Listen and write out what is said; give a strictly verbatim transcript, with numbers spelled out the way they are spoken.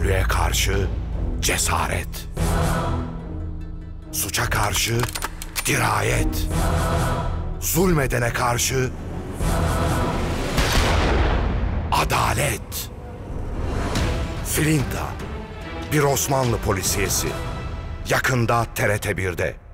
kötülüğe karşı cesaret, suça karşı dirayet, zulmedene karşı adalet. Filinta, bir Osmanlı polisiyesi. Yakında T R T bir'de.